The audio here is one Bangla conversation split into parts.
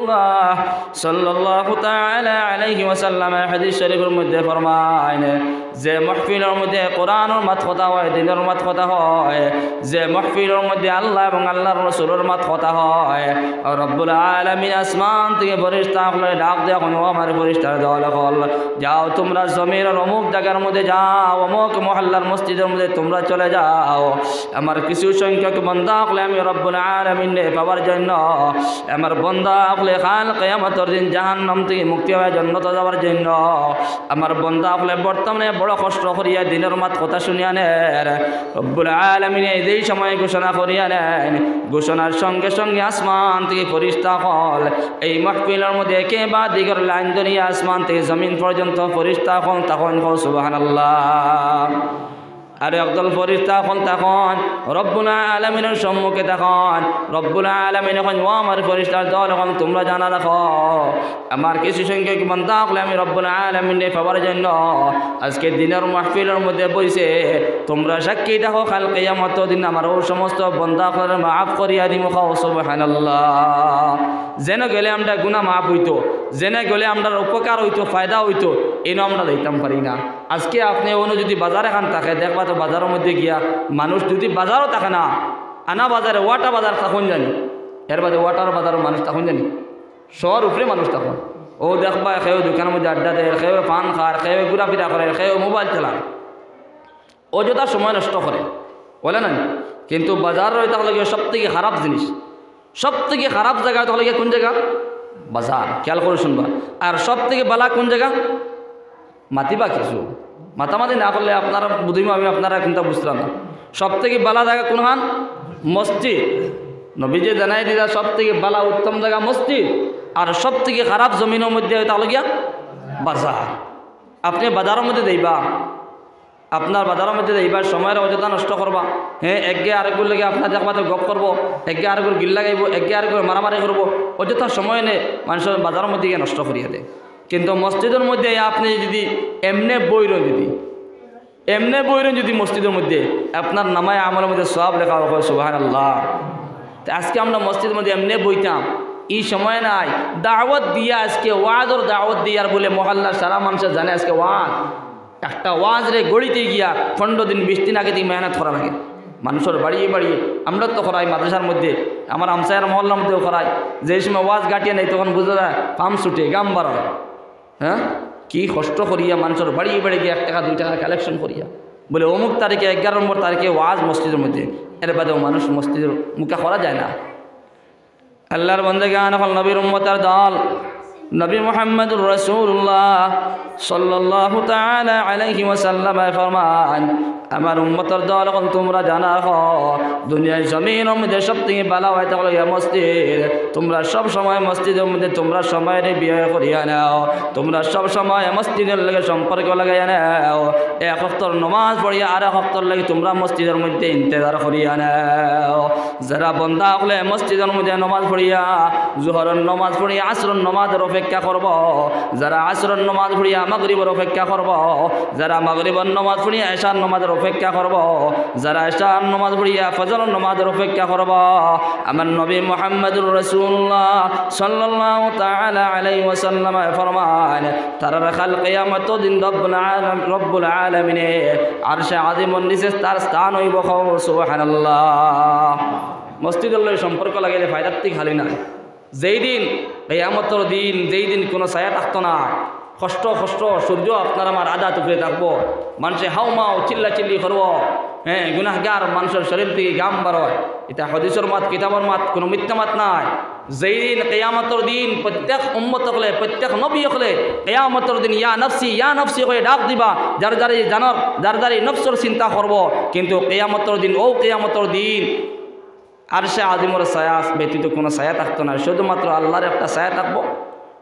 রাসূলুল্লাহ সাল্লাল্লাহু তাআলা আলাইহি ওয়াসাল্লাম হাদিস শরীফের মধ্যে ফরমায় যে মাহফিলের মধ্যে কোরআনের মাত কথা হয়, দ্বীনের মাত কথা হয়, যে মাহফিলের মধ্যে আল্লাহ এবং আল্লাহর রাসূলের মাত কথা হয়, রব্বুল আলামিন আসমান থেকে ফেরেশতাগুলো ডাক দেয়, ও আমার ফেরেশতারা দল যাও তোমরা জমিনের অমুক জায়গার মধ্যে যাও, অমুক মহল্লার মসজিদের মধ্যে তোমরা চলে যাও, আমার কিছু সংখ্যক বান্দা হলে আমি রব্বুল আলামিনকে পাওয়ার জন্য, আমার বান্দা হলে কাল কিয়ামতের দিন জাহান্নাম থেকে মুক্তি হয়ে জান্নাতে যাওয়ার জন্য, আমার বান্দা হলে বর্তমানে বড় কষ্ট করিয়া দিনের মাত কথা শুনিয়া নেন, রব্বুল আলামিন এই সময় ঘোষণা করিয়া নেন, ঘোষণার সঙ্গে সঙ্গে আসমান থেকে ফেরেশতা হল এই মাহফিলের মধ্যে একে বা দিগের লাইন ধরিয়া আসমান থেকে জমিন পর্যন্ত ফেরেশতা হল, তখন সুবহানাল্লাহ। আর একদল ফেরেশতা এখন তখন রব্বুল আলামিনের সম্মুখে তখন রব্বুল আলামিন এখন ও আমার ফেরেশতার দল এখন তোমরা জানা রাখো, আমার কিছু সংখ্যক বান্দা হলে আমি রব্বুল আলামিনের পাওয়ার জন্য আজকে দিনের মাহফিলের মধ্যে বসে তোমরা সাক্ষী থাকো, কাল কিয়ামতের দিন আমার ও সমস্ত বান্দা হলে মাফ করিয়া দিম, সুবহানাল্লাহ। যেন গেলে আমরা গুনাহ মাফ হইতো, জেনে গেলে আমরা উপকার হইতো, ফায়দা হইতো, এনে আমরা দিতাম পারি না। আজকে আপনি অন্য যদি বাজার এখান থাকে দেখবা তো বাজারের মধ্যে গিয়া মানুষ যদি বাজারও থাকে না, আনা বাজারে ওয়াটা বাজার তখন জানি, এর বাদে ওয়াটার বাজারও মানুষ তখন জানি, শহর উপরে মানুষ তখন ও দেখবা খেয়েও দোকানের মধ্যে আড্ডা দেয়, খেয়েও পান খার, খেয়েও ঘোরাফিরা করে, খেয়েও মোবাইল চালায়, অযথা সময় নষ্ট করে, বলে না। কিন্তু বাজারের তাহলে গিয়ে সব থেকে খারাপ জিনিস, সব থেকে খারাপ জায়গা তাহলে গিয়ে কোন জায়গা? বাজার। খেয়াল করে শুনবা। আর সব থেকে বালা কোন জায়গা? মাতিবা কিছু মাতামাতি না করলে আপনারা বুঝিম আমি আপনারা কিন্তু বুঝলাম না। সব থেকে বালা জায়গা কোনখান? মসজিদ। নবীজি জানাই দিদা সব থেকে বালা উত্তম জায়গা মসজিদ, আর সব থেকে খারাপ জমিনের মধ্যে তাহলে গিয়া বাজার। আপনি বাজারের মধ্যে দেইবা, আপনার বাজারের মধ্যে দেইবার সময়ের অযথা নষ্ট করবা, হ্যাঁ একগে আরেকগুলো লেগে আপনার দেখবা তো গপ করবো, একগে আরেকগুলো গিল লাগাইব, একগে আরেকগুলো মারামারি করবো, অযথা সময় নে মানুষের বাজারের মধ্যে গিয়ে নষ্ট করিয়া দেয়। কিন্তু মসজিদের মধ্যে আপনি যদি এমনে বইরেন যদি মসজিদের মধ্যে আপনার নামায় আমলের মধ্যে সব লেখা হবে, সুবহানাল্লাহ। আজকে আমরা মসজিদের মধ্যে এমনি বইতাম, এই সময় নাই, দাওয়াত দিয়া আজকে ওয়াজর দাওয়াত দিয়ার বলে মহল্লার সারা মানুষের জানে আজকে ওয়াজ, একটা ওয়াজ রে গড়িতে গিয়া 15 দিন 20 দিন আগে থেকে মেহনত করা লাগে মানুষের বাড়িয়ে বাড়িয়ে। আমরা তো করাই মাদ্রাসার মধ্যে, আমার আমসায়ের মহল্লার মধ্যেও করাই, যে সময় ওয়াজ গাটিয়ে নেই তখন বুঝা যায় পাম ছুটে গাম বাড়ায়, হ্যাঁ কি কষ্ট করিয়া মানুষের বাড়িয়ে বাড়ি গিয়ে 1 টাকা 2 টাকা কালেকশন করিয়া বলে অমুক তারিখে 11 নম্বর তারিখে ওয়াজ মসজিদের মধ্যে, এর বাদেও মানুষ মসজিদের মুখা করা যায় না। আল্লাহর বান্দাগান হল নবীর উম্মতের দল, নবী মুহাম্মদুর রাসূলুল্লাহ সাল্লাল্লাহু তাআলা আলাইহি ওয়াসাল্লাম ফরমান, আমার উম্মতের দল এখন তোমরা জানা রাখো, দুনিয়ার জমিনের মধ্যে সব থেকে ভালো হয় তাহলে মসজিদ। তোমরা সব সময় মসজিদের মধ্যে তোমরা সময় বিয়ে করিয়া নাও, তোমরা সব সময় মসজিদের লাগে সম্পর্ক লাগাইয়া নাও। 1 ওয়াক্তের নামাজ পড়িয়া আর 1 ওয়াক্তের লাগে তোমরা মসজিদের মধ্যে ইন্তজার করিয়া নাও। যারা বান্দা হলে মসজিদের মধ্যে নামাজ পড়িয়া জোহরের নামাজ পড়িয়া আসরের নামাজের অপেক্ষা করব, যারা আসরের নামাজ পড়িয়া মাগরিবের অপেক্ষা করব, যারা মাগরিবের নামাজ পড়িয়া এশার নামাজের অপেক্ষা করব, যারা এশার নামাজ পড়িয়া ফজরের নামাজের অপেক্ষা করব, আমার নবী মুহাম্মদুর রাসূলুল্লাহ সাল্লাল্লাহু তাআলা আলাইহি ওয়াসাল্লাম ফরমান, তারা কাল কিয়ামতের দিন রব্বুল আলামিন আরশে আজিমের নিচে তার স্থান হইব, সুবহানাল্লাহ। মসজিদের লগে সম্পর্ক লাগাইলে ফায়দার থেকে খালি না। যেই দিন কিয়ামতের দিন, যেই দিন কোনো ছায়া থাকতো না, কষ্ট সূর্য আপনার আমার আদা টুকরে থাকবো, মানুষে হাউ মাও চিল্লাচিল্লি করব, হ্যাঁ গুনাহগার মানুষের শরীর থেকে গাম বাড়য়। এটা হাদিসের মাত, কিতাবের মাত, কোনো মিথ্যা মাত নাই। যেই দিন কিয়ামতের দিন প্রত্যেক উম্মত হলে, প্রত্যেক নবী হলে কিয়ামতের দিন ইয়া নফসি করে ডাক দিবা, যার যার নফসের চিন্তা করব। কিন্তু কিয়ামতের দিন কিয়ামতের দিন আরশে আজিমের ছায়া ব্যতীত কোনো ছায়া থাকতো না, শুধুমাত্র আল্লাহর একটা ছায়া থাকবো,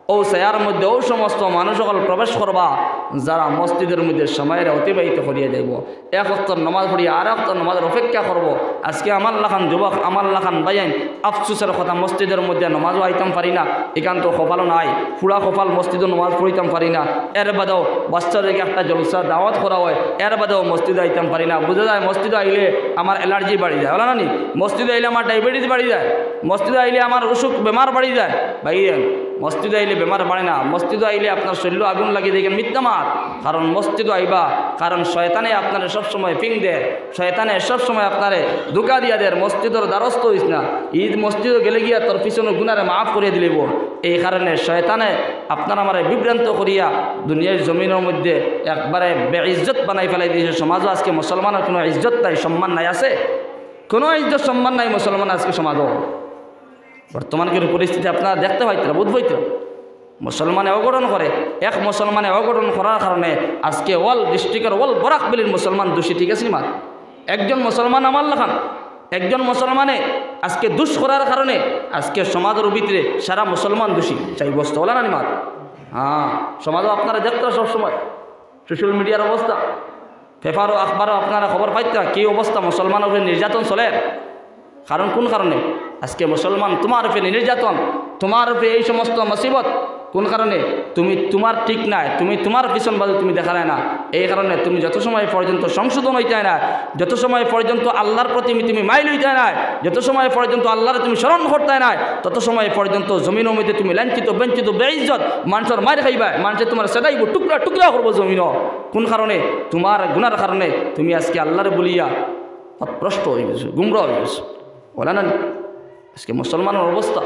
ও সায়ার মধ্যে ও সমস্ত মানুষ সকল প্রবেশ করবা যারা মসজিদের মধ্যে সময়ের অতিবাহিত করিয়া যাইব। এক ওয়াক্তের নামাজ পড়িয়া আর ওয়াক্তের নামাজের অপেক্ষা করব। আজকে আমার লাখান যুবক আমার লাখান বাইন আফসুসের কথা, মসজিদের মধ্যে নামাজও আইতাম পারি না, একান্ত কপালও নাই, ফুড়া কপাল মসজিদে নামাজ পড়িতাম পারি না, এর বাদেও বাচ্চাদেরকে একটা জলসা দাওয়াত করা হয়, এর বাদেও মসজিদে আইতাম পারি না। বোঝা যায় মসজিদে আইলে আমার অ্যালার্জি বাড়ি যায়, বলা নানি? মসজিদে আইলে আমার ডায়াবেটিস বাড়ি যায়, মসজিদে আইলে আমার অসুখ বেমার বাড়ি যায়। ভাইয়েন মসজিদে আইলে বেমার বাড়ে না, মসজিদে আইলে আপনার শরীর আগুন লাগিয়ে দেখেন মিথ্যামার। কারণ মসজিদে আইবা, কারণ শয়তানে আপনারে সবসময় ফিং দেয়, শয়তানে সবসময় আপনারে ধোকা দিয়া দেয়। মসজিদের দ্বারস্থ হইস না, ঈদ মসজিদে গেলে গিয়া তোর পিছনে গুনারে মাফ করিয়ে দিলিব। এই কারণে শয়তানে আপনার আমার বিভ্রান্ত করিয়া দুনিয়ার জমিনের মধ্যে একবারে বেইজ্জত বানাই ফেলাই দিয়েছে। সমাজও আজকে মুসলমানের কোনো ইজ্জত নাই, সম্মান নাই, আছে কোনো ইজ্জত সম্মান নাই মুসলমান আজকে সমাজও। বর্তমানকার পরিস্থিতি আপনারা দেখতে পাইতেন, বোধ হইতেন মুসলমানে অঘটন করে, এক মুসলমানে অঘটন করার কারণে আজকে ওয়াল ডিস্ট্রিক্টের ওয়াল বরাকবিলির মুসলমান দোষী, ঠিক আছে? মার একজন মুসলমান আমার লাখান একজন মুসলমানে আজকে দুষ করার কারণে আজকে সমাজের ভিতরে সারা মুসলমান দোষী, চাই বস্তু বলে না মার। হ্যাঁ, সমাজও আপনারা দেখতে সবসময় সোশ্যাল মিডিয়ার অবস্থা, পেপারও আখবারও আপনারা খবর পাইতে কী অবস্থা মুসলমানের উপরে নির্যাতন চলে। কারণ কোন কারণে আজকে মুসলমান তোমার উপরে নির্যাতন, তোমার উপরে এই সমস্ত মুসিবত, কোন কারণে? তুমি তোমার ঠিক নাই, তুমি তোমার পিছন বাজু তুমি দেখা না। এই কারণে তুমি যত সময় পর্যন্ত সংশোধন হইতে না, যত সময় পর্যন্ত আল্লাহর প্রতি তুমি মাইল হইতে না, যত সময় পর্যন্ত আল্লাহর তুমি স্মরণ করতে না, তত সময় পর্যন্ত জমিনের মধ্যে তুমি লাঞ্ছিত বঞ্চিত বেইজ্জত মানুষের মার খাইবা, মানুষের তোমার সেটাইব, টুকরা টুকরা করবো জমিন। কোন কারণে? তোমার গুনার কারণে তুমি আজকে আল্লাহর বলিয়া ভ্রষ্ট হয়ে গেছো, গুমরা হয়ে গেছো, বলে না? আজকে মুসলমানের অবস্থা,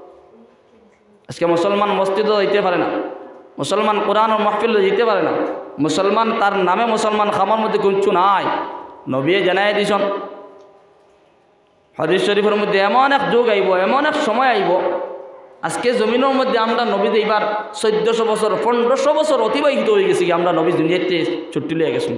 আজকে মুসলমান মসজিদও যেতে পারে না, মুসলমান কোরআন ও মাহফিলও যেতে পারে না, মুসলমান তার নামে মুসলমান খামার মধ্যে কিচ্ছু নাই। নবী জানাই দিছেন হাদিস শরীফের মধ্যে এমন এক যুগ আইব, এমন এক সময় আইব, আজকে জমিনের মধ্যে আমরা নবী এইবার 1400 বছর 1500 বছর অতিবাহিত হয়ে গেছি, আমরা নবী দুনিয়াতে ছুটি লিয়ে গেছি।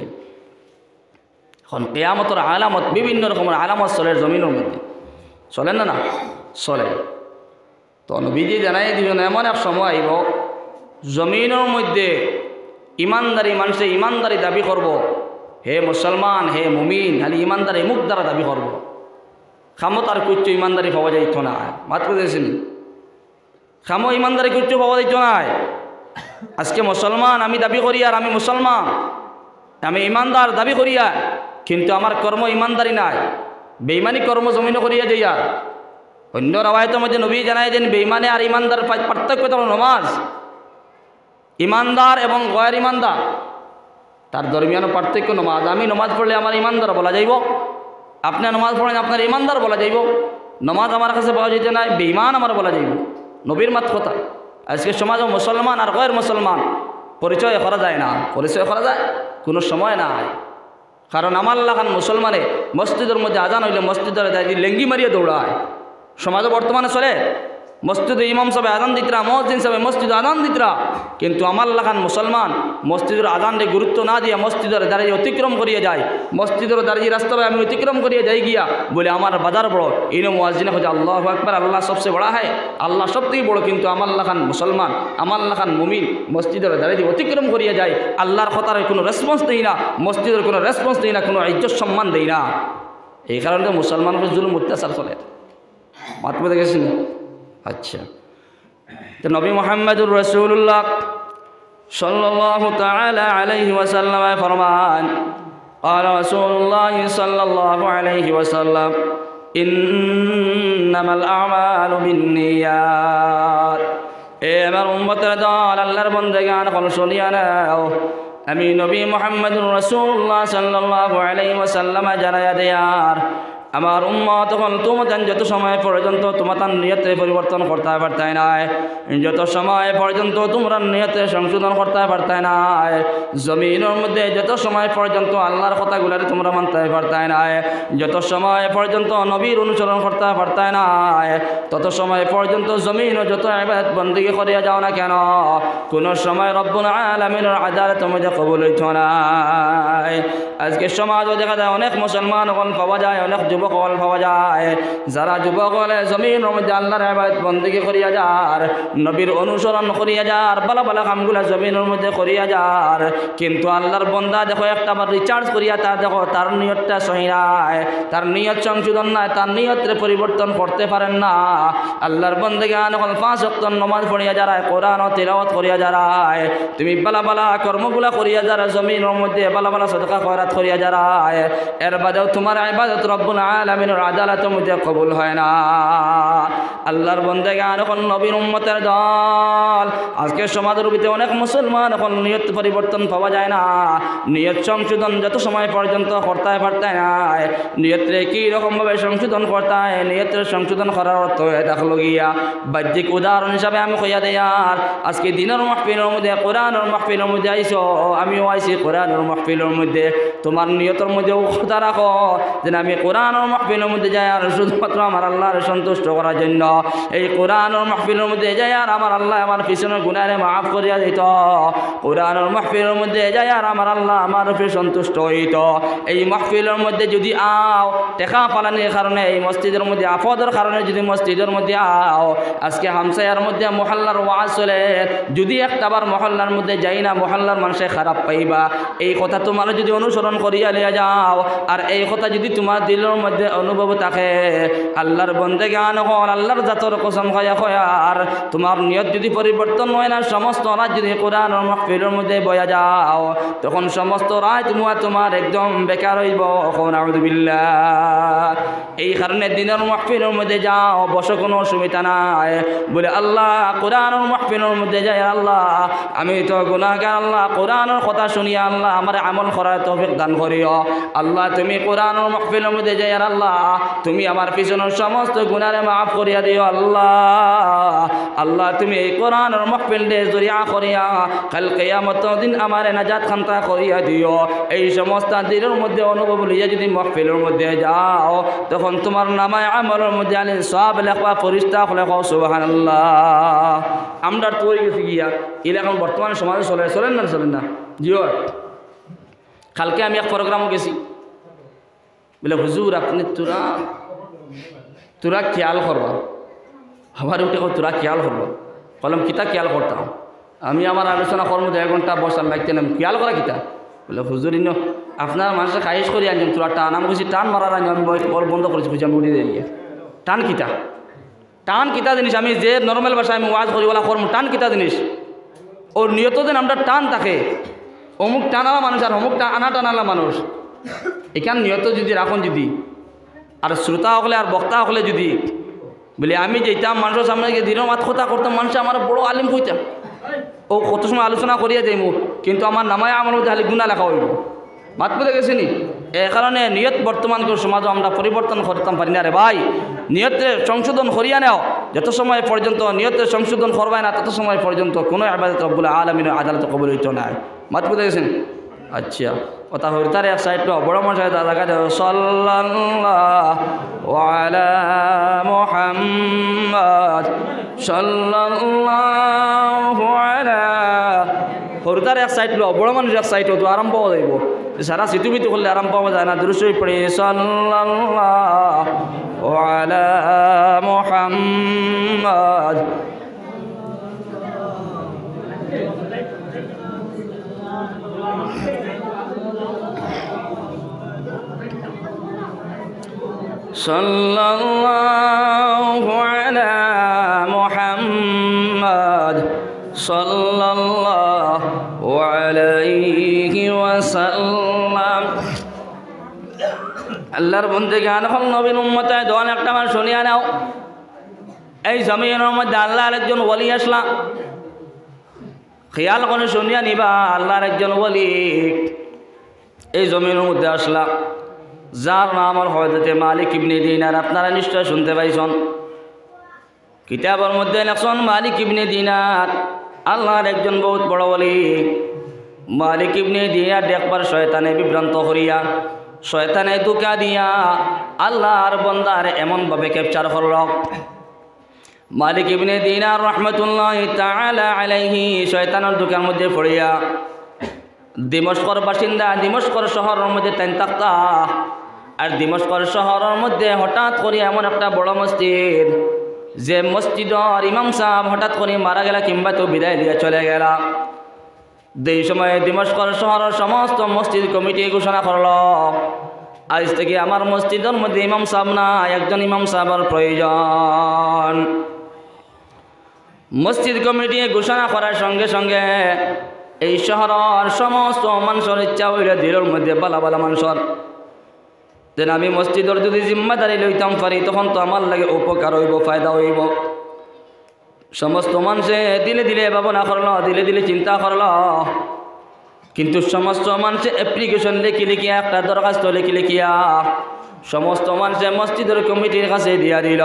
এখন কিয়ামতের আলামত, বিভিন্ন রকমের আলামত চলে জমিনের মধ্যে, চলেন না? না চলে। তো নবীজি জানাই দিবেন এমন এক সময় আইব জমিনের মধ্যে ইমানদারি মানুষে ইমানদারি দাবি করব, হে মুসলমান হে মুমিন, খালি ইমানদারি মুখ দ্বারা দাবি করব, খামো তার কুচ্ছু ইমানদারি পাওয়া যাইত না। মাত বুঝেছেন? খামো ইমানদারি কুচ্ছু পাওয়া যাইত না। আজকে মুসলমান আমি দাবি করি, আর আমি মুসলমান, আমি ইমানদার দাবি করিয়া, কিন্তু আমার কর্ম ইমানদারি নাই, বেইমানি কর্ম জমিন করিয়া যাই। আর অন্য রাওয়ায়াতের মধ্যে নবী জানাই দেন বেইমানে আর ইমানদার পার্থক্য তো নমাজ। ইমানদার এবং গয়ের ইমানদার তার দরমিয়ান পার্থক্য নমাজ। আমি নমাজ পড়লে আমার ইমানদার বলা যাইব, আপনি নমাজ পড়েন আপনার ইমানদার বলা যাইব। নমাজ আমার কাছে পাওয়া যেতে নাই, বেইমান আমার বলা যাইব, নবীর মাত কথা। আজকে সমাজে মুসলমান আর গয়ের মুসলমান পরিচয় করা যায় না, পরিচয় করা যায় কোনো সময় নাই। কারণ আমার লাগান মুসলমানে মসজিদের মধ্যে আজান হইলে মসজিদের লেঙ্গি মারিয়ে দৌড়ায়। সমাজে বর্তমানে চলে মসজিদে ইমাম সাহেব আজান দিতরা, মসজিদ সাহেব মসজিদে আজান দিতরা, কিন্তু আমার লাগান মুসলমান মসজিদের আজানকে গুরুত্ব না দিয়া মসজিদের দাঁড়িয়ে অতিক্রম করিয়ে যায়, মসজিদের দাঁড়িয়ে রাস্তায় আমি অতিক্রম করিয়ে যাই গিয়া বলে আমার বাজার বড়। ইনো মুয়াজ্জিনে হচ্ছে আল্লাহু আকবার, আল্লাহ সবচেয়ে বড়া হয়, আল্লাহ সবথেকে বড়, কিন্তু আমার লাগান মুসলমান আমার লাগান মুমিন মসজিদের দাঁড়িয়ে অতিক্রম করিয়ে যায়, আল্লাহর কথার কোনো রেসপন্স দেই না, মসজিদের কোনো রেসপন্স দেই না, কোনো ইজ্জত সম্মান দেই না। এই কারণে মুসলমানের জুলুম অত্যাচার চলে। মাতবে দেখেছেন? আচ্ছা, তো নবী মুহাম্মদুর রাসূলুল্লাহ সাল্লাল্লাহু তাআলা আলাইহি ওয়াসাল্লাম ফরমান, قال رسول الله صلى الله عليه وسلم إنما الأعمال بالنيات। আমার উম্মতের দল, আল্লাহর বান্দাগান হল শুনিয়া নাও, আমি নবী মুহাম্মদুর রাসূলুল্লাহ সাল্লাল্লাহু আলাইহি ওয়াসাল্লাম জানায়া দেয়ার আমার উম্মত হল তোমাদের যত সময় পর্যন্ত তোমাদের নিয়তে পরিবর্তন করতে পারতে নাই, যত সময় পর্যন্ত তোমরা নিয়তে সংশোধন করতে পারতে নাই, জমিনের মধ্যে যত সময় পর্যন্ত আল্লাহর কথাগুলারে তোমরা মানতে পারতে নাই, যত সময় পর্যন্ত নবীর অনুসরণ করতে পারতে নাই, তত সময় পর্যন্ত জমিন যত ইবাদত বন্দেগী করিয়া যাও না কেন, কোন সময় রব্বুল আলামিনের আযাব তোমাদের কবুল হইতো না। আজকে সমাজও দেখা যায় অনেক মুসলমান এখন পাওয়া যায়, অনেক যুবক হল পাওয়া যায় যারা যুবক হলে জমিনের মধ্যে আল্লাহর ইবাদত বন্দেগী করিয়া যার নবীর অনুসরণ করিয়া যার ভালো ভালো কামগুলা জমিনের মধ্যে করিয়া যার কিন্তু আল্লাহর বন্দা দেখো একটা বার রিচার্জ করিয়া তার দেখো তার নিয়তটা সহি নাই তার নিয়ত সংশোধন নাই তার নিয়তের পরিবর্তন করতে পারেন না আল্লাহর বন্দেগী যখন 5 ওয়াক্ত নামাজ পড়িয়া যারা কোরআন ও তিলাওয়াত করিয়া যারা তুমি ভালো ভালো কর্মগুলা করিয়া যারা জমিনের মধ্যে ভালো ভালো সদকা খয়রাত করিয়া যারা এর বাদেও তোমার ইবাদত রব্বুল আলামিনের আদালতের মধ্যে কবুল হয় না আল্লাহর বন্দেগী এখন নবীর উম্মতের দল আজকে সমাজের ভিতরে অনেক মুসলমান এখন নিয়ত পরিবর্তন পাওয়া যায় না নিয়ত সংশোধন যত সময় পর্যন্ত করতে পারতে নাই নিয়তরে কি রকমভাবে সংশোধন করতে হয় নিয়তের সংশোধন করার অর্থ দেখলো গিয়া বাহ্যিক উদাহরণ হিসাবে আমি কইয়া দেই আর আজকে দিনের মাহফিলের মধ্যে কোরআনের মাহফিলের মধ্যে আইছো আমিও আইছি কোরআনের মাহফিলের মধ্যে তোমার নিয়তের মধ্যে কথা রাখো যে আমি কোরআনের মাহফিলের মধ্যে যাই আর শুধুমাত্র আমার আল্লাহর সন্তুষ্ট করার জন্য এই কোরআনের মাহফিলের মধ্যে যাই আর আমার আল্লাহ আমার পিছনের গুনাহে মাফ করিয়া দিত কোরআনের মাহফিলের মধ্যে যাই আর আমার আল্লাহ আমার উপরে সন্তুষ্ট হইত এই মাহফিলের মধ্যে যদি আও টেকা পালানির কারণে এই মসজিদের মধ্যে আফদের কারণে যদি মসজিদের মধ্যে আও আজকে হামসায়ার মধ্যে মহল্লার ওয়াজ চলে যদি একটাবার মহল্লার মধ্যে যাই না মহল্লার মানুষে খারাপ পাইবা এই কথা তোমার যদি অনুসরণ করিয়া লিয়া যাও আর এই কথা যদি তোমার দিলের মধ্যে অনুভব থাকে আল্লাহর বন্দেগান হল আল্লাহর জাতর কসম খায়া আর তোমার নিয়ত যদি পরিবর্তন হয় না সমস্ত রাত যদি কোরআনের মাহফিলের মধ্যে বয়া যাও তখন সমস্ত রাত তোমার একদম বেকার হইব নাউযুবিল্লাহ এই কারণে দিনের মাহফিলের মধ্যে যাও বসে কোনো অসুবিধা নাই বলে আল্লাহ কোরআনের মাহফিলের মধ্যে যাই আল্লাহ আমি তো গুনাহগার আল্লাহ কোরআনের কথা শুনিয়া আল্লাহ আমার আমল করার তৌফিক দান করিও আল্লাহ তুমি কোরআনের মাহফিলের মধ্যে যাই আল্লাহ তুমি আমার পিছনের সমস্ত গুনাহে মাফ করিয়া দিও আল্লাহ আল্লাহ তুমি এই কোরআনের মাহফিল দে জরিয়া করিয়া কাল কিয়ামতের দিন আমার নাজাত খান্তা করিয়া দিও এই সমস্ত দিনের মধ্যে অনুভব লইয়া যদি মাহফিলের মধ্যে যাও তখন তোমার নামায় আমলের মধ্যে আলি সব লেখা ফেরেশতা লেখা সুবহানাল্লাহ আমরা তো গেছি গিয়া এলাকার বর্তমান সমাজে চলেন না জিও কালকে আমি এক প্রোগ্রামও গেছি বলে হুজুর আপনি তোরা খেয়াল করবা আমার উঠে তোরা খেয়াল করবা কলম কিতা খেয়াল করতাম আমি আমার আলোচনা কর্ম 1 ঘন্টা বসার লাগতে না খেয়াল করা কিতা বলে হুজুর ইনো আপনার মানুষের খাইশ করি আনছেন তোরা টান আমি বুঝি টান মারার আনি আমি বন্ধ করেছি বুঝি আমি উঠে দিয়ে টান কিতা জিনিস আমি যে নর্মাল ভাষায় আমি ওয়াজ করি বলা কর্ম টান কিতা জিনিস ওর নিয়ত দিন আমরা টান থাকে অমুক টানালা মানুষ আর অমুক টানালা মানুষ এখানে নিয়ত যদি রাখুন যদি আর শ্রোতা হলে আর বক্তা হলে যদি বলে আমি যেতাম মানুষের সামনে গিয়ে দিনের মাত কথা করতাম মানুষ আমার বড় আলিম কইতাম ও কত সময় আলোচনা করিয়া যাইব কিন্তু আমার নামায় আমার মধ্যে খালি গুণা লেখা হইব মাত পেতে গেছে নি এ কারণে নিয়ত বর্তমানকার সমাজও আমরা পরিবর্তন করতাম পারি না রে ভাই নিয়তে সংশোধন করিয়া নেও যত সময় পর্যন্ত নিয়তে সংশোধন করবাই না তত সময় পর্যন্ত কোনো ইবাদত রব্বুল আলামিনের আদালত কবুল হইতো না মাত পেতে গেছেন আচ্ছা কথা হইতার এক সাইডটা বড় মানুষ দেখা যায় সাল্লাল্লাহু আলা মুহাম্মদ সাল্লাল্লাহু আলা হরতার এক সাইড লো বড় মানুষ এক সাইড তো আরাম পাওয়া যাইব সারা সিতুবিতু করলে আরাম পাওয়া যায় না দুরুশরীফ পড়ে সাল্লাল্লাহু আলা মুহাম্মদ সাল্লাল্লাহু আলা মুহাম্মদ সাল্লাল্লাহু আলাইহি ওয়াসাল্লাম আল্লাহর বন্দেগান হল নবীর উম্মতে দোয়া একটা বার শুনিয়া নাও এই জমিনের মধ্যে আল্লাহর একজন ওলি আসলা খেয়াল করে শুনিয়া নিবা আল্লাহর একজন ওলি এই জমিনের মধ্যে আসলা যার নাম হল হযরত মালিক ইবনে দিনার আপনারা নিশ্চয় শুনতে পাইছেন কিতাবের মধ্যে লেখছেন মালিক ইবনে দিনার আল্লাহর একজন বহুত বড় ওলি মালিক ইবনে দিনার দেখবার শয়তানে বিভ্রান্ত করিয়া শয়তানে ধোঁকা দিয়া আল্লাহর বান্দার এমনভাবে ক্যাপচার করল মালিক ইবনে দিনার রাহমাতুল্লাহি তাআলা আলাইহি শয়তানের ধোঁকার মধ্যে পড়িয়া দিমস্কর বাসিন্দা দিমস্কর শহরের মধ্যে তাই থাকতা আর দিমস্কর শহরের মধ্যে হঠাৎ করে এমন একটা বড় মসজিদ, যে মসজিদর ইমাম সাহেব হঠাৎ করে মারা গেলা কিংবা তো বিদায় দিয়ে চলে গেলা। এই সময় দিমস্কর শহরের সমস্ত মসজিদ কমিটি ঘোষণা করল, আজ থেকে আমার মসজিদের মধ্যে ইমাম সাহেব না, একজন ইমাম সাহেবের প্রয়োজন। মসজিদ কমিটি ঘোষণা করার সঙ্গে সঙ্গে এই শহরের সমস্ত মানুষের ইচ্ছা হইল, দিলের মধ্যে বালা বালা মানুষের যেন আমি মসজিদের যদি জিম্মাদারি লইতাম পারি তখন তো আমার লাগে উপকার হইব, ফায়দা হইব। সমস্ত মানুষে দিলে দিলে ভাবনা করলো, দিলে দিলে চিন্তা করলো, কিন্তু সমস্ত মানুষে অ্যাপ্লিকেশন লিখি লিখিয়া একটা দরখাস্ত লিখি লিখিয়া সমস্ত মানুষে মসজিদের কমিটির কাছে দিয়া দিল।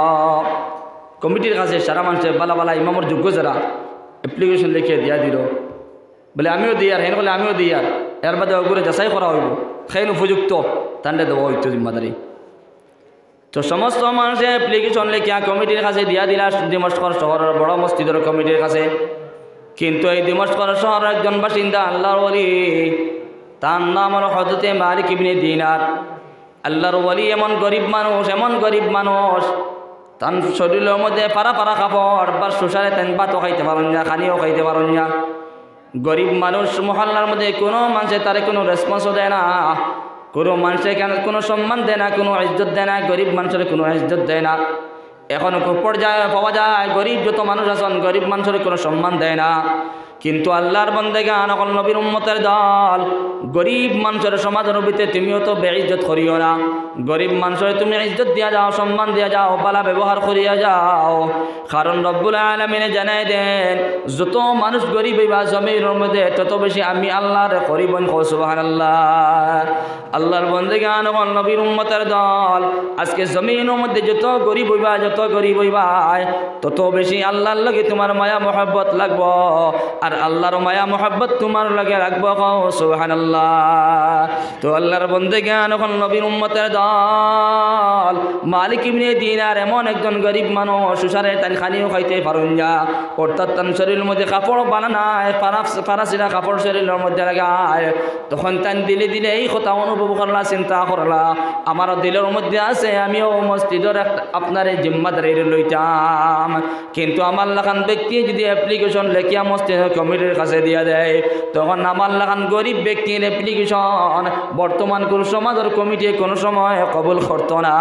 কমিটির কাছে সারা মানুষের বালা বালা ইমামর যোগ্য যারা অ্যাপ্লিকেশন লিখে দিয়া দিল, বলে আমিও দিই আর হেন বলে আমিও দিই, আর এর বাদে ওগুলো যাচাই করা হইব খেন উপযুক্ত তান্ডে দেওয়া হইতো জিম্মাদারি। তো সমস্ত মানুষে অ্যাপ্লিকেশন লিখিয়া কমিটির কাছে দিয়া দিলা দিমস্কর শহরের বড় মসজিদের কমিটির কাছে। কিন্তু এই দিমস্কর শহরের একজন বাসিন্দা আল্লাহর ওলি, তার নাম হলো হযরতে মালিক ইবনে দিনার। আল্লাহর ওলি এমন গরিব মানুষ, এমন গরিব মানুষ, তার শরীরের মধ্যে পারা পারা কাপড় বা সুসারে তেন ভাতও খাইতে পারেন না, খানিও খাইতে পারেন না। গরিব মানুষ, মহল্লার মধ্যে কোনো মানুষে তারে কোনো রেসপন্সও দেয় না, কোনো মানুষের কেন কোনো সম্মান দেয় না, কোনো ইজ্জত দেয় না, গরিব মানুষের কোনো ইজ্জত দেয় না। এখন খুব পর্যায়ে পাওয়া যায় গরিব যত মানুষ আছেন গরিব মানুষের কোনো সম্মান দেয় না। কিন্তু আল্লাহর বান্দাগান এখন নবীর উম্মতের দল, গরিব মানুষের সমাজের ভিতরে তুমিও তো বেইজ্জত করিও না। গরিব মানুষের তুমি ইজ্জত দিয়া যাও, সম্মান দিয়া যাও, ভালো ব্যবহার করিয়া যাও। কারণ রব্বুল আলামিনে জানাই দেন, যত মানুষ গরিব হইবা জমিনের মধ্যে তত বেশি আমি আল্লাহর করিব। সুবহানাল্লাহ। আল্লাহর বান্দাগান এখন নবীর উম্মতের দল, আজকে জমিনের মধ্যে যত গরিব হইবা, যত গরিব হইবা তত বেশি আল্লাহর লগে তোমার মায়া মহব্বত লাগবো, আর আল্লাহর মায়া মহব্বত তোমার লাগে রাখবো। সুবহানাল্লাহ। তো আল্লাহর বান্দাগান এখন নবীর উম্মতের দল, মালিক ইবনে দিনার এমন একজন গরিব মানুষ, সুসারে তান খানিও খাইতে পারেন না, অর্থাৎ তার শরীরের মধ্যে কাপড় বানানায় ফারাসিরা কাপড় শরীরের মধ্যে লাগায়। তখন তান দিলে দিলে এই কথা অনুভব করলা, চিন্তা করলা, আমারও দিলের মধ্যে আছে আমিও মসজিদের আপনার জিম্মাদারি লইতাম। কিন্তু আমার লাখান ব্যক্তি যদি অ্যাপ্লিকেশন লেখিয়া মসজিদের কমিটির কাছে দিয়া দেয়, তখন আমার লাখান গরিব ব্যক্তির অ্যাপ্লিকেশন বর্তমান কোন সমাজের কমিটি কোনো সময় কবুল করতো না।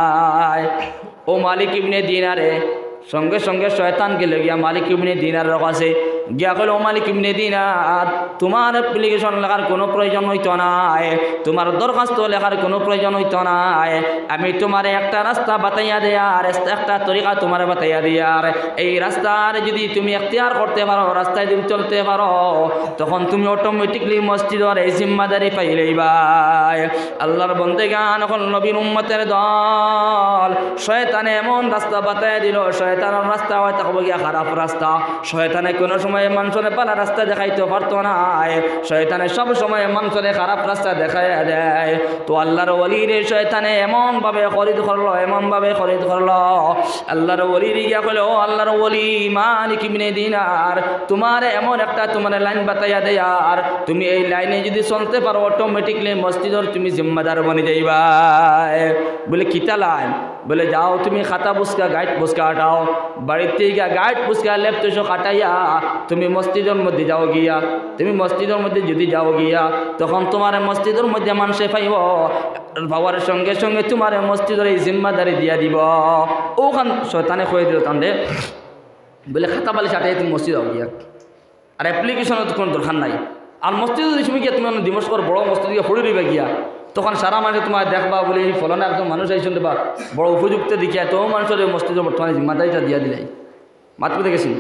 ও মালিক ইবনে দিনারে সঙ্গে সঙ্গে শয়তানকে লেগিয়া মালিক ইবনে দিনারের কাছে গিয়া কইল, ও মালিক ইবনে দিনার, তোমার অ্যাপ্লিকেশন লেখার কোনো প্রয়োজন হইতো নাই, তোমার দরখাস্ত লেখার কোনো প্রয়োজন হইতো নাই। আমি তোমার একটা রাস্তা বাতাইয়া দেয়ার, একটা তরিকা তোমার বাতাইয়া দেয়ার, এই রাস্তার যদি তুমি এখতিয়ার করতে পারো, রাস্তায় যদি চলতে পারো, তখন তুমি অটোমেটিকলি মসজিদের এই জিম্মাদারি পাইলেইবা। আল্লাহর বান্দাগান এখন নবীর উম্মতের দল, শয়তানে এমন রাস্তা বাতাইয়া দিল, শয়তানের রাস্তা হয় থাকবো গিয়া খারাপ রাস্তা। শয়তানে কোনো সময় মানুষের ভালো রাস্তা দেখাইতে পারতো না, শয়তানে সব সময় মানুষের খারাপ রাস্তা দেখাইয়া দেয়। তো আল্লাহর ওলির শয়তানে এমন ভাবে খরিদ করলো, এমন ভাবে খরিদ করলো, আল্লাহর ওলির গিয়া কইলো, ও আল্লাহর ওলি মালিক ইবনে দিনার, তোমার এমন একটা তোমার লাইন বাতাইয়া দেয়, আর তুমি এই লাইনে যদি চলতে পারো অটোমেটিকলি মসজিদের তুমি জিম্মাদার বনে যাইবা। বলে কিতা লাইন? বলে যাও তুমি খাতা বুসকা গাইড বুসকা হাঁটাও, বাড়িতে গিয়া গাইড বুসকা লেফট কাটাইয়া তুমি মসজিদের মধ্যে যাও গিয়া, তুমি মসজিদের মধ্যে যদি যাও গিয়া, তখন তোমার মসজিদের মধ্যে মানুষে পাইব, বাবার সঙ্গে সঙ্গে তোমার মসজিদের এই জিম্মাদারি দিয়া দিব। ওখান শয়তানে কয়ে দিল তান্ডে, বলে খাতা বালি ছাটাই তুমি মসজিদ যাও গিয়া, আর অ্যাপ্লিকেশনের তো কোনো দরকার নাই। আর মসজিদে তুমি গিয়া তুমি দিমস্কর বড় মসজিদ গিয়া ফড়ে দিবে গিয়া, তখন সারা মানুষ তোমার দেখবা বলে এই ফলনে একদম মানুষ আইসন দেবা বড় উপযুক্ত দেখিয়া, তো মানুষের মসজিদের বর্তমানে জিম্মাদারিটা দিয়া দিলাই। মাত করে গেছি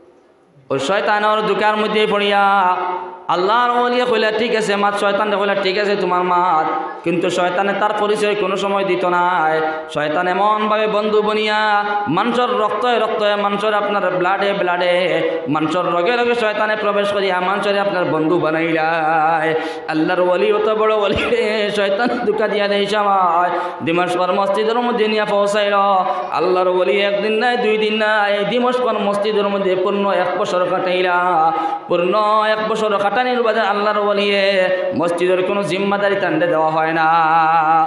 ওই শয়তানের দোকার মধ্যে পড়িয়া আল্লাহর ওলিয়ে কইলা ঠিক আছে মাত, শয়তানে কইলা ঠিক আছে তোমার মাত, কিন্তু শয়তানে তার পরিচয় কোনো সময় দিত নাই। শয়তান এমনভাবে বন্ধু বনিয়া মানুষের রক্তে রক্তে, মানুষের আপনার ব্লাডে ব্লাডে, মানুষের রগে রগে শয়তানে প্রবেশ করিয়া মানুষের আপনার বন্ধু বানাইলাই। আল্লাহর ওলি অত বড় ওলি, শয়তান দুকা দিয়া দেয় সময় দিমস্কর মসজিদের মধ্যে নিয়ে পৌঁছাইল। আল্লাহর ওলি একদিন নাই দুই দিন নাই, দিমস্কর মসজিদের মধ্যে পূর্ণ 1 বছর কাটাইলা। পূর্ণ 1 বছর কাটানির বাদে আল্লাহর ওলিয়ে মসজিদের কোনো জিম্মাদারি তান্ডে দেওয়া হয় না।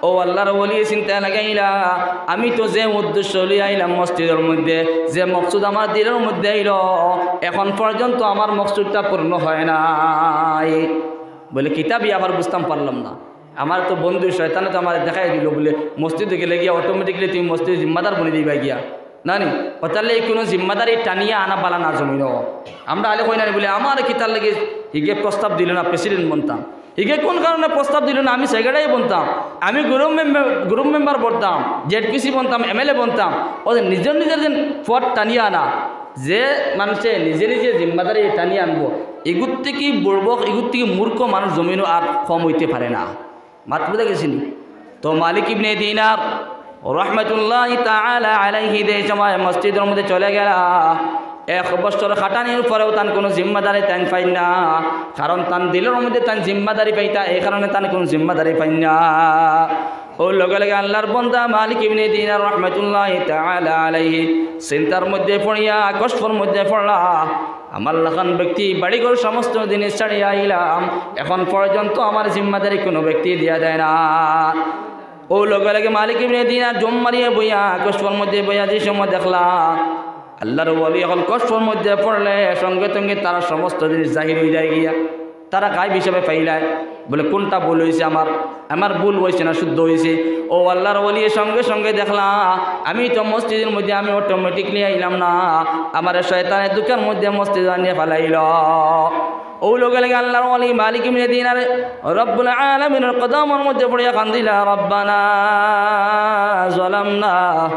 ও আল্লাহর ওলি চিন্তা লাগাইলা আমি তো যে উদ্দেশ্য লিয়ে আইলাম মসজিদের মধ্যে, যে মকসুদ আমার দিলের মধ্যে আইল, এখন পর্যন্ত আমার মকসুদটা পূর্ণ হয় নাই। বলে কিতাবই আবার বুঝতাম পারলাম না। আমার তো বন্ধু শয়তানে তো আমার দেখাই দিল বলে মসজিদে গেলে গিয়া অটোমেটিকলি তুমি মসজিদ জিম্মাদার বলে দিবা গিয়া না নি, তাহলে কোনো জিম্মাদারি টানিয়া আনা পালা না জমিন। আমরা আলে কই না বলে আমার কিতার লেগে হিগে প্রস্তাব দিল না প্রেসিডেন্ট বনতাম, হিগে কোন কারণে প্রস্তাব দিল না আমি সেক্রেটারি বনতাম, আমি গ্রুপ মেম্বার বনতাম, জেডপিসি বনতাম, এমএলএ বনতাম। ওদের নিজের নিজের যে পদ টানিয়া আনা, যে মানুষে নিজে নিজে জিম্মাদারি টানিয়ে আনবো, এগুর থেকে বুড়বক এগুর থেকে মূর্খ মানুষ জমিনও আর কম হইতে পারে না। মাত বুঝে গেছিনি তো মালিক ইবনে দিনার রহমতুল্লাহি তাআলা আলাইহি দে সময় মসজিদের মধ্যে চলে গেলা। 1 বছর খাটানির পরেও তান কোনো জিম্মাদারি তান পাই না, কারণ তান দিলের মধ্যে তান জিম্মাদারি পাইতা, এই কারণে তান কোনো জিম্মাদারি পাই না। ও লগে লগে আল্লাহর বান্দা মালিক ইবনে দিনার রহমতুল্লাহি তাআলা আলাইহি চিন্তার মধ্যে পড়িয়া কষ্টের মধ্যে পড়লা। আমার লাখান ব্যক্তি বাড়িঘর সমস্ত জিনিস ছাড়িয়ে আইলাম, এখন পর্যন্ত আমার জিম্মাদারি কোনো ব্যক্তি দিয়া দেয় না। ও লগে লগে মালিক ইবনে দিনার জম মারিয়ে বইয়া কষ্টের মধ্যে বইয়া যে সময় দেখলা আল্লাহর ওলি এখন কষ্টের মধ্যে পড়লে সঙ্গে সঙ্গে তারা সমস্ত জিনিস জাহির হয়ে যায় গিয়া, তারা গায়েব হিসাবে পাইলায়। বলে কোনটা ভুল হয়েছে, আমার ভুল হয়েছে না শুদ্ধ হয়েছে? ও আল্লাহর ওলি সঙ্গে সঙ্গে দেখলা আমি তো মসজিদের মধ্যে আমি অটোমেটিকলি আইলাম না, আমার শয়তানের দুঃখের মধ্যে মসজিদ আনিয়ে ফেলাইল। ও লগে লগে আল্লাহর ওলি মালিক ইবনে দিনার রব্বুল আলামিনের কদমের মধ্যে পড়িয়া কান্দিলা, রব্বানা যালামনা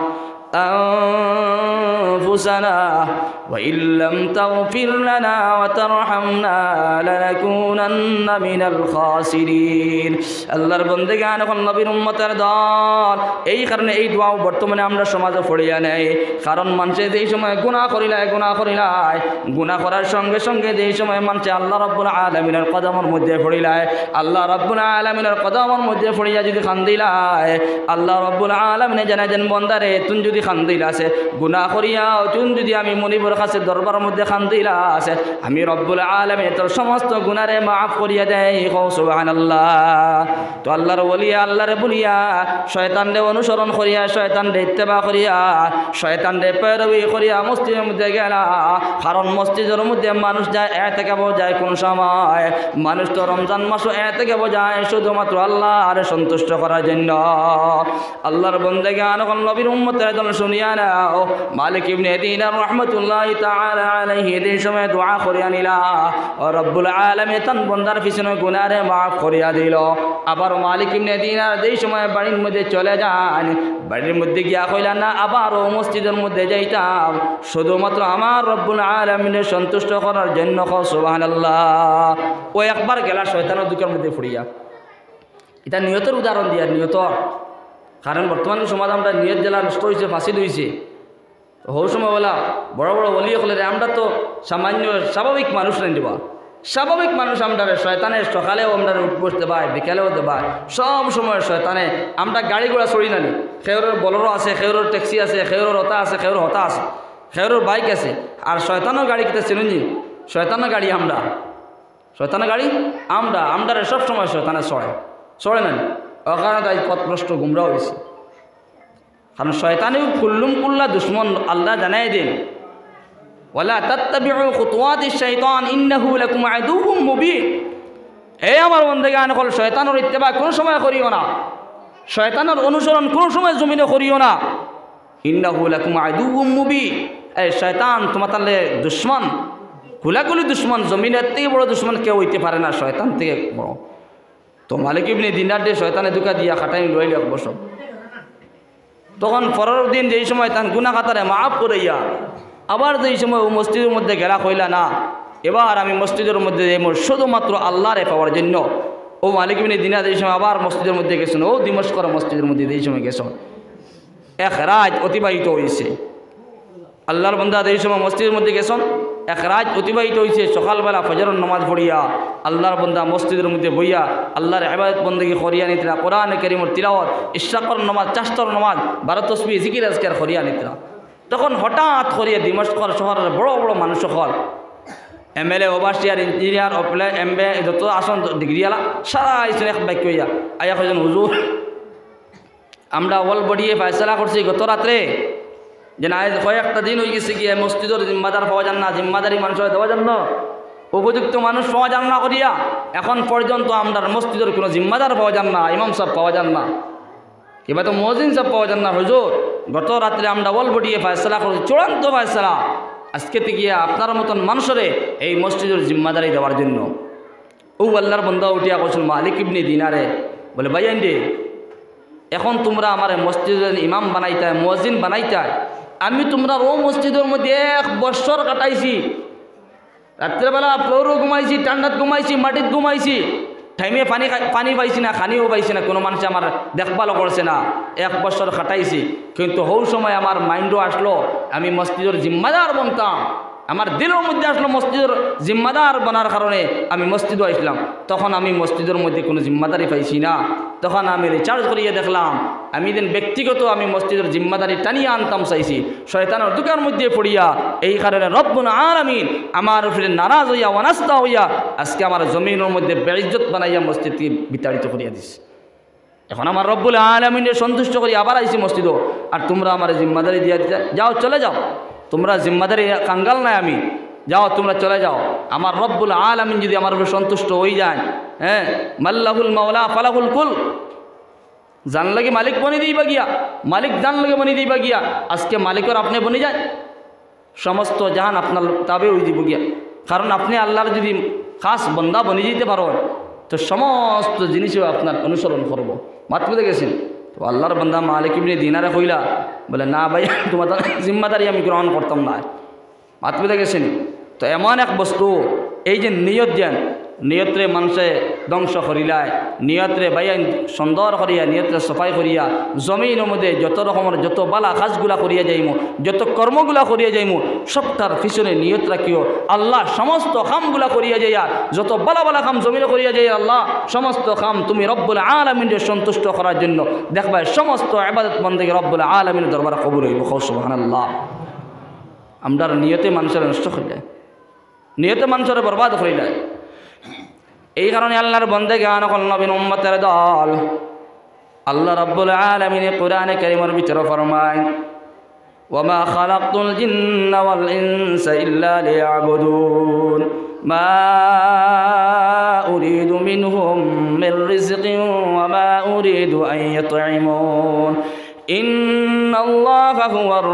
أنفسنا وإن لم تغفر لنا وترحمنا لنكونن من الخاسرين। আল্লাহর বন্দেগান এখন নবীর উম্মতের দল, এই কারণে এই দোয়াও বর্তমানে আমরা সমাজে পড়িয়া নেই। কারণ মানুষে যেই সময় গুনাহ করিলায় গুনাহ করার সঙ্গে সঙ্গে যেই সময় মানুষে আল্লাহ রাব্বুল আলামিনের কদমের মধ্যে পড়িলায়, আল্লাহ রাব্বুল আলামিনের কদমের মধ্যে পড়িয়া যদি কান্দিলায়, আল্লাহ রাব্বুল আলামিন জানাইছেন বন্দারে তুই যদি খান্দিলা আছে গুনাহ করিয়া, তুই যদি আমি মনিবর কাছে দরবারের মধ্যে খান্দিলা আছে, আমি রব্বুল আলামিন তোর সমস্ত গুনারে মাফ করিয়া দেয়। সুবহানাল্লাহ। তো আল্লাহর ওলিয়া আল্লাহরে বলিয়া শয়তানরে অনুসরণ করিয়া, শয়তানরে ইত্তেবা করিয়া, শয়তানরে পেরোই করিয়া মসজিদের মধ্যে গেলা। কারণ মসজিদের মধ্যে মানুষ যায় এতেকাব যায় কোন সময়, মানুষ তো রমজান মাসও এতেকাব যায় শুধুমাত্র আল্লাহর সন্তুষ্ট করার জন্য। আল্লাহর বন্দেগান এখন নবীর উম্মতের দল শুনিয়া নাও, মালিক ইবনে দিনার রহমতুল্লাহি তাআলা আলাইহি এই সময় দোয়া করিয়া নিলা, ও রব্বুল আলামিন তান বন্দার পিছনে গুনারে মাফ করিয়া দিল। আবার মালিক ইবনে দিনার এই সময় বাড়ির মধ্যে চলে যান, বাড়ির মধ্যে গিয়া কইলা না আবারও মসজিদের মধ্যে যাইতাম শুধুমাত্র আমার রব্বুল আলামিনের সন্তুষ্ট করার জন্য। সুবহানাল্লাহ। ও একবার গেলা শয়তানের দুঃখের মধ্যে পড়িয়া। এটা নিয়তের উদাহরণ দিয়া, নিয়তর। কারণ বর্তমান সমাজ আমরা নিয়ত জেলা নষ্ট হয়েছে, ফাঁসিদ হয়েছে। হৌ সময় বলা বড় বড় অলিয়ে হলে আমরা তো সামান্য স্বাভাবিক মানুষ নেই দেবা, স্বাভাবিক মানুষ আমরা শয়তানে সকালেও আমরা উঠ বসতে পাই, বিকালেও দেবা, সব সময় শয়তানে আমরা গাড়ি ঘোড়া চড়ি নানি। খেউরের বলরও আছে, খেউরের ট্যাক্সি আছে, খেউরের হতা আছে, খেউরের হতা আছে, খেউরের বাইক আছে। আর শয়তানের গাড়ি কিতা চিনুনি? শয়তানের গাড়ি আমরা, শয়তানের গাড়ি আমরা সব সময় শয়তানে চড়ে নানি। ওখানে তাই পথভ্রষ্ট গুমরা হয়েছে। কারণ শয়তানেও কুল্লুম কুল্লা দুশ্মন আল্লাহ জানাই দেন, ওয়ালা তাত্তাবিউ খুতুওয়াতিশ শাইতান ইন্নাহু লাকুম আদুউম মুবিন। এই আমার বন্দেগান হল শয়তানের ইত্তেবা কোন সময় করিও না, শয়তানের অনুসরণ কোন সময় জমিনে করিও না। ইন্নাহু লাকুম আদুউম মুবিন। এই শয়তান তোমার তাহলে দুশ্মন, কুলাকুলি দুশ্মন, জমিনের থেকে বড় দুশ্মন কেউ হইতে পারে না শয়তান থেকে বড়। তো মালিক ইবনে দিনার দিয়ে শয়তানে দুকা দিয়া খাটাই লইল 1 বছর। তখন পরের দিন যেই সময় তান গুনাহ খাতারে মাফ করাইয়া আবার যেই সময় ও মসজিদের মধ্যে গেলা কইলা না এবার আমি মসজিদের মধ্যে শুধুমাত্র আল্লাহরে পাওয়ার জন্য। ও মালিক ইবনে দিনার যেই সময় আবার মসজিদের মধ্যে গেছেন, ও দিমস্কর মসজিদের মধ্যে যেই সময় গেছেন, 1 রাত অতিবাহিত হয়েছে। আল্লাহর বান্দা যেই সময় মসজিদের মধ্যে গেছেন, 1 রাত অতিবাহিত হয়েছে। সকালবেলা ফজরের নামাজ পড়িয়া আল্লাহর বান্দা মসজিদের মধ্যে বইয়া আল্লাহর ইবাদত বন্দেগী করিয়া নিতরা, কোরআন কারীমের তিলাওয়াত, ইশরাকর নামাজ, চাশতর নামাজ, 12 তাসবিহ, জিকির আজকার করিয়া নিতরা। তখন হঠাৎ করিয়া দিমস্কর শহরের বড় বড় মানুষ সকল এমএলএ, ওভারসিয়ার, ইঞ্জিনিয়ার, এমবিএ যত আসন ডিগ্রিওয়ালা সারা আইসেন এক বাক্য হইয়া আয়া কইছেন হুজুর আমরা অল বডিয়ে ফয়সলা করছি গত রাত্রে যে না কয়েকটা দিন হয়ে গেছে গিয়ে মসজিদের জিম্মাদার পাওয়া যান না, জিম্মাদারি মানুষের দেওয়া যান না, উপযুক্ত মানুষ পাওয়া যান না করিয়া এখন পর্যন্ত আমরা মসজিদের কোনো জিম্মাদার পাওয়া যান না, ইমাম সাহেব পাওয়া যান না, কিংবা তো মজিন সাহেব পাওয়া যান না। হুজুর গত রাত্রে আমরা অল বডিয়ে ফয়সলা করছি, চূড়ান্ত ফয়সলা আজকে থেকে আপনার মতন মানুষের এই মসজিদের জিম্মাদারি দেওয়ার জন্য। ও আল্লাহর বন্দা উঠিয়া কইছিল মালিক ইবনে দিনারে, বলে ভাইয়ান রে, এখন তোমরা আমার মসজিদের ইমাম বানাইতায়, মুয়াজ্জিন বানাইতায়, আমি তোমরা ও মসজিদের মধ্যে 1 বছর কাটাইছি, রাত্রেবেলা ফ্লোরও ঘুমাইছি, ঠান্ডাত ঘুমাইছি, মাটিত ঘুমাইছি, টাইমে পানি পাইছি না, খানিও পাইছি না, কোনো মানুষ আমার দেখভালও করছে না, 1 বছর কাটাইছি। কিন্তু হৌ সময় আমার মাইন্ডও আসলো আমি মসজিদের জিম্মাদার বনতাম, আমার দিলের মধ্যে আসলো মসজিদের জিম্মাদার বানার কারণে আমি মসজিদও আসলাম। তখন আমি মসজিদের মধ্যে কোনো জিম্মাদারি পাইছি না, তখন আমি রিচার্জ করিয়ে দেখলাম আমি দিন ব্যক্তিগত আমি মসজিদের জিম্মাদারি টানিয়ে আনতাম চাইছি, শয়তানের দুকার মধ্যে পড়িয়া এই কারণে রব্বুল আলামিন আমার উপরে নারাজ হইয়া অনাস্থা হইয়া আজকে আমার জমিনের মধ্যে বেইজ্জত বানাইয়া মসজিদকে বিতাড়িত করিয়া দিছে। এখন আমার রব্বুল আলামিনের সন্তুষ্ট করি আবার আইছি মসজিদও, আর তোমরা আমার জিম্মাদারি দিয়া দিতে যাও, চলে যাও, তোমরা জিম্মাদারি কাঙ্গাল নাই আমি, যাও তোমরা চলে যাও। আমার রব্বুল আলামিন যদি আমার উপরে সন্তুষ্ট হয়ে যায়, হ্যাঁ, মাল্লাহুল মাওলা ফালাহুল কুল, জানলে কি মালিক বনি দিবা গিয়া, মালিক জানলে বনি দিবা গিয়া, আজকে মালিকর আপনি বনি যায়, সমস্ত জাহান আপনার তাবে হয়ে দিব গিয়া। কারণ আপনি আল্লাহর যদি খাস বন্দা বনি যেতে পারেন তো সমস্ত জিনিসও আপনার অনুসরণ করব। মাত বুঝে গেছেন তো আল্লাহর বন্দা মালিক ইবনে দিনারে কইলা, বলে না ভাই তোমার জিম্মাদারি আমি গ্রহণ করতাম না। মাত বুঝে গেছেন তো এমন এক বস্তু এই যে নিয়ত দেন, নিয়তরে মানুষে ধ্বংস করিলায়, নিয়তরে বাইয়া সুন্দর করিয়া, নিয়তরে সফাই করিয়া জমিনের মধ্যে যত রকমের যত বালা কাজগুলা করিয়া যাইমু, যত কর্মগুলা করিয়া যাইমু, সবটার পিছনে নিয়ত রাখিও আল্লাহ সমস্ত কামগুলা করিয়া যাইয়া, যত বালা বালা কাম জমিনে করিয়া যাই আল্লাহ সমস্ত কাম তুমি রব্বুল আলামিনের সন্তুষ্ট করার জন্য দেখবা সমস্ত ইবাদত বন্দেগী রব্বুল আলামিনের দরবারে কবুল হইব। সুবহানাল্লাহ। আমরার নিয়তে মানুষের নষ্ট করিলে, নিয়তে মানুষের বরবাদ করিলে, এই কারণে আল্লাহর বন্দেগী আনকল নবীন উম্মতের দল আল্লাহ রাব্বুল আলামিন কোরআনে কারীমের ভিতরে ফরমায়, ওয়ামা খালাকতুল জিন্না ওয়াল ইনসা ইল্লা লিয়াবুদুন মা উরিদু মিনহুম মির রিজকিন ওয়া মা উরিদু আন ইউতঈমুন ইন্নাল্লাহা হুয়ার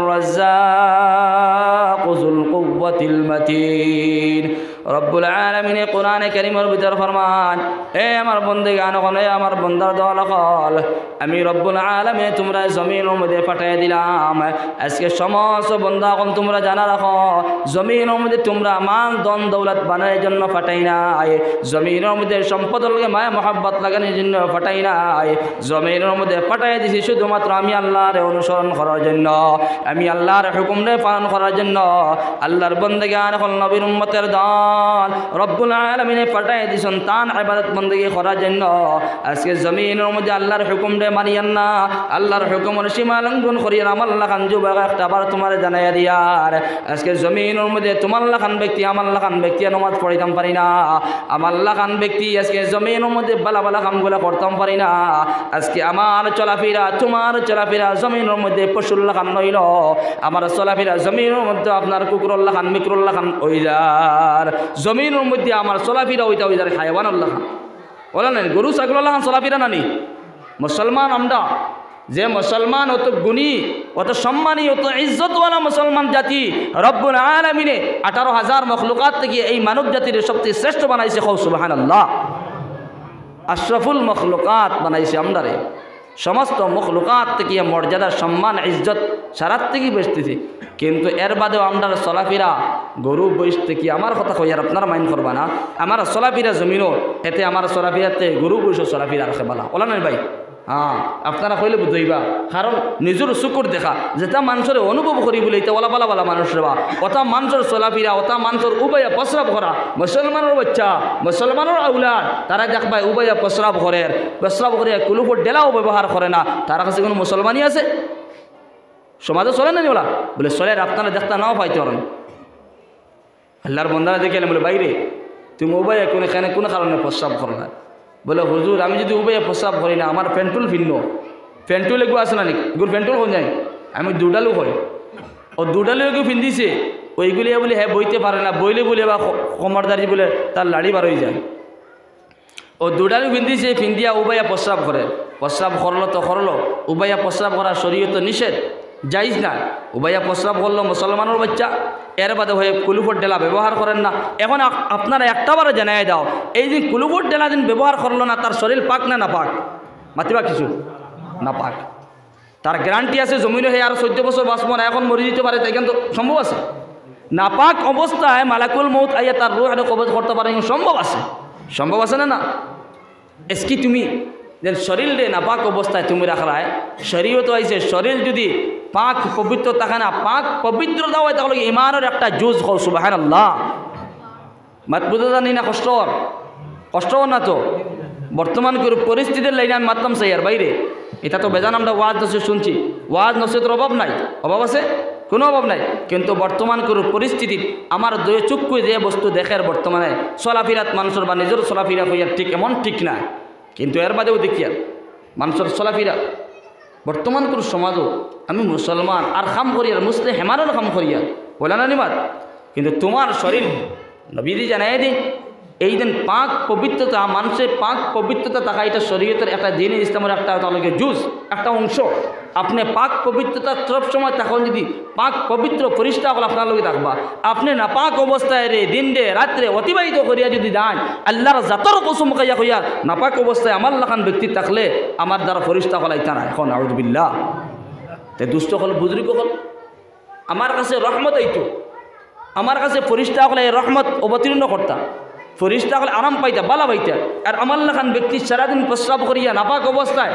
রাজ্জাকু যুল কুওয়াতিল মাতিন। রব্বুল আলামিন কোরআনে কারীমের ভিতর ফরমান, এ আমার বন্দেগান, এ আমার বন্দার দল হল, আমি রব্বুল আলামিন তোমরা জমিনের মধ্যে পাঠিয়ে দিলাম। আজকে সমস্ত বন্দা এখন তোমরা জানা রাখো, জমিনের মধ্যে তোমরা মাল দন দৌলত বানানোর জন্য পাঠাই নাই, জমিনের মধ্যে সম্পদ লাগে মায়া মহাব্বত লাগানোর জন্য পাঠাই নাই, জমিনের মধ্যে পাঠিয়ে দিছি শুধুমাত্র আমি আল্লাহর অনুসরণ করার জন্য, আমি আল্লাহর হুকুমে পালন করার জন্য। আল্লাহর বন্দেগান হল নবীর উম্মতের দল রব্বুল আলামিন পাঠায় দিছেন তান ইবাদত বন্দেগী করার জন্য। আজকে জমিনের মধ্যে আল্লাহর হুকুম রে মানিয়ান না, আল্লাহর হুকুমের সীমা লঙ্ঘন করিয়া আমার লাখান যুবক একটা আবার তোমার জানাইয়া দিয়ার, আজকে জমিনের মধ্যে তোমার লাখান ব্যক্তি আমার লাখান ব্যক্তি নামাজ পড়িতাম পারি না, আমার লাখান ব্যক্তি আজকে জমিনের মধ্যে বালা বালা কামগুলা করতাম পারি না। আজকে আমার চলাফেরা তোমার চলাফেরা জমিনের মধ্যে পশুর লাখান নইল, আমার চলাফেরা জমিনের মধ্যে আপনার কুকুরুল লাখান মিক্রুল লাখান ওই যার, জমিনের মধ্যে আমার চলাফেরা ওইটা ওই যার হায়াওয়ানুল লাখান বলা নাই, গরু ছাগল লাখান চলাফেরা নানি। মুসলমান আমরা যে মুসলমান অত গুণী অত সম্মানী অত ইজ্জতওয়ালা মুসলমান জাতি রব্বুল আলামিনে 18,000 মখলুকাত থেকে এই মানব জাতির সবচেয়ে শ্রেষ্ঠ বানাইছে। সুবহানাল্লাহ। আশরাফুল মখলুকাত বানাইছে আমরারে, সমস্ত মখলুকাত থেকে মর্যাদা সম্মান ইজ্জত সারার থেকে বেসতেছি, কিন্তু এর বাদেও আমরা চলাফেরা গরু বৈশ থেকে আমার কথা কই আর আপনারা মাইন্ড করবা না, আমার চলাফেরা জমিনও এতে আমার চলাফেরাতে গরু বৈশ চলাফেরা রাখে বলা ওলা নাই ভাই। হ্যাঁ আপনারা কইলে বুঝইবা, কারণ নিজের চকুর দেখা যেটা মানুষের অনুভব করি বলে এটা ওলা বালা বালা মানুষ রেবা, ওটা মানুষের চলাফেরা ওটা মানুষের উবাইয়া প্রস্রাব করা, মুসলমানের বাচ্চা মুসলমানের আউলাদ তারা দেখবা উবাইয়া প্রস্রাব করে কুলুপুর ডেলাও ব্যবহার করে না, তার কাছে কোনো মুসলমানই আছে? সমাজে চলে না ওলা বলে চলে, আপনারা দেখতে নাও পাইতে পারেন। আল্লাহর বন্দারা দেখে বলে বাইরে তুমি উবাইয়া কোনো কারণে প্রস্রাব করো না, বলে হুজুর আমি যদি উবাইয়া প্রস্রাব করি না আমার পেন্টুল ভিন্ন, ফেন্টুল এগু আছে না নাকি এগুলো ফেন্টুল কোন যায় আমি দুডালু হয় ও দুডালু এগু পিন্ধিছে ওইগুলি বলে হ্যাঁ বইতে পারে না বইলে বলে বা কমরদারি বলে তার লাড়ি বার হয়ে যায় ও দুডালু পিন্ধিছে পিন্ধিয়া উবাইয়া প্রস্রাব করে প্রস্রাব করলো তো করলো উবাইয়া প্রস্রাব করা শরীয়ত নিষেধ যাইজ না উবাইয়া প্রস্রাব করলো মুসলমানের বাচ্চা এর বাদে হয়ে কুলুফোর ডেলা ব্যবহার করেন না এখন আপনারা একটাবারও জানাই দাও এই দিন কুলুফোর ডেলা দিন ব্যবহার করলো না তার শরীর পাক না পাক মাতিবা কিছু না পাক তার গ্যারান্টি আছে জমিনে হয়ে আর 14 বছর বাঁচবো না এখন মরে যেতে পারে তাই কিন্তু সম্ভব আছে নাপাক অবস্থায় মালাকুল মৌত আইয়া তার রূহ এটা কবজ করতে পারে সম্ভব আছে না এসকি তুমি যে শরীর রে নাপাক অবস্থায় তুমি রাখলায় শরীয়ত আইছে শরীর যদি পাক পবিত্র থাকে না পাক পবিত্রতা হয় তাহলে ইমানের একটা জুজ হল সুবহানাল্লাহ মাত বুঝতে জানি না কষ্ট না তো বর্তমান পরিস্থিতির লাইনে আমি মাতলাম সেই আর বাইরে এটা তো বেজান আমরা ওয়াজ নসিহত শুনছি ওয়াজ নসিহতের অভাব নাই অভাব আছে কোনো অভাব নাই কিন্তু বর্তমান পরিস্থিতি আমার দুই চক্ষু যে বস্তু দেখের বর্তমানে চলাফিরাত মানুষের বা নিজের চলাফিরা হইয়ার ঠিক এমন ঠিক না কিন্তু এর বাদেও দেখি আর মানুষের চলাফিরা বর্তমান সমাজও আমি মুসলমান আর খাম করিয়ার মুসলিম হেমানের খাম করিয়ার বলে না নিমাত কিন্তু তোমার শরীর নবীদি জানাই দিন এই দিন পাক পবিত্রতা মানুষের পাক পবিত্রতা থাকা এটা শরীয়তের একটা দিন ইসলামের একটা তাহলে জুজ একটা অংশ আপনি পাক পবিত্রতা সব সময় তখন যদি পাক পবিত্র পরিষ্কার হল আপনার লোকে থাকবা আপনি না পাক অবস্থায় রে দিন রে রাত্রে অতিবাহিত করিয়া যদি যান আল্লাহর জাতর কসম খাইয়া হইয়া নাপাক অবস্থায় আমার লাখান ব্যক্তি থাকলে আমার দ্বারা পরিষ্কার হল ইতা না এখন আউযুবিল্লাহ তে দুষ্ট হল বুজুর্গ হল আমার কাছে রহমত এইতো আমার কাছে পরিষ্কার হলে এই রহমত অবতীর্ণ করতা ফরিস্তা হলে আরাম পাইতা বালা পাইতা আর আমার লাখান ব্যক্তি সারাদিন প্রস্রাব করিয়া নাপাক অবস্থায়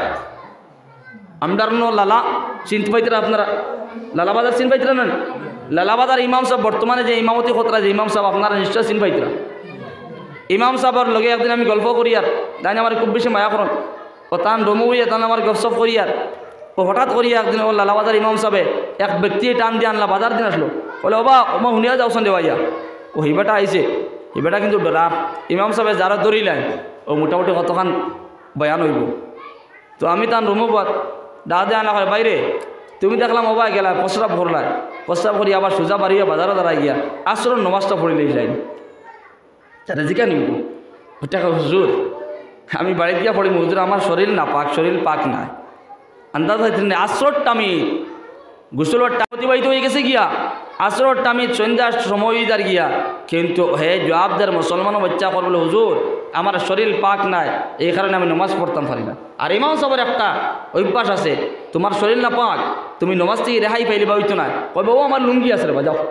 আমদার লালা চিনতে পাইতরা আপনারা লালাবাজার চিন পাইতরা না লালাবাজার ইমাম সাহেব বর্তমানে যে ইমামতি খতরা যে ইমাম সাহেব আপনারা নিশ্চয় চিন পাইতরা ইমাম সাহেবের লগে একদিন আমি গল্প করি আর তাই আমার খুব বেশি মায়া করুন ও তান রমু হইয়া তান আমার গপসপ করি আর ও হঠাৎ করিয়া একদিন ও লালাবাজার ইমাম সাহেবে এক ব্যক্তি টান দিয়ে আনলা বাজার দিন আসলো বলে ওবা ওমা শুনিয়া যাওছেন দেওয়াইয়া ও হিবাটা আইছে হিবাটা কিন্তু ডরার ইমাম সাহেব যারা ধরিলেন ও মোটামুটি কতখান বয়ান হইব তো আমি তান রুমুবাদ দাদা আনা করে বাইরে তুমি দেখলাম ওবা গেলা প্রস্রাব ভরলায় প্রস্রাব করি আবার সোজা বাড়িয়া বাজারে দাঁড়াই গিয়া আসর নমাজটা পড়িলেই যাই তারা জিকা নিব ওটা হুজুর আমি বাড়িতে গিয়া পড়ি হুজুর আমার শরীর না পাক শরীর পাক নাই আন্দাজ হয়েছে আসর টামি গোসলের টাইম অতিবাহিত হয়ে গেছে গিয়া আসরের টাইমে সন্ধ্যার সময় দার গিয়া কিন্তু হে জবাবদার মুসলমানও বাচ্চা করবলে হুজুর আমার শরীর পাক নাই এই কারণে আমি নমাজ পড়তাম পারি না আর ইমাম সাহেবের একটা অভ্যাস আছে তোমার শরীর না পাক তুমি নমাজ থেকে রেহাই পাইলে বা হইতো না কবে ও আমার লুঙ্গি আছে রে বা যাও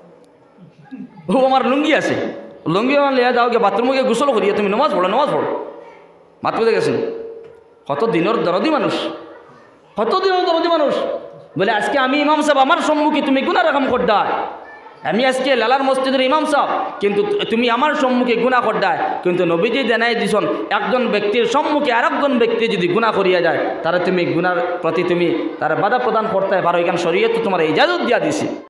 ও আমার লুঙ্গি আছে লুঙ্গি আমার লিয়া যাও গিয়ে বাথরুমে গিয়ে গোসল করিয়া তুমি নমাজ পড়ো মাত বুঝে গেছেন কত দিনের দরদি মানুষ বলে আজকে আমি ইমাম সাহেব আমার সম্মুখে তুমি গুনাহ রকম করডা আমি আজকে লালার মসজিদের ইমাম সাহেব কিন্তু তুমি আমার সম্মুখে গুনাহ করডা কিন্তু নবীজি জানাই দিছেন একজন ব্যক্তির সম্মুখে আরেকজন ব্যক্তি যদি গুনাহ করিয়া যায় তারা তুমি গুনার প্রতি তুমি তার বাধা প্রদান করতে পারো এখানে শরীয়ত তোমার ইজাজত দিয়া দিছি।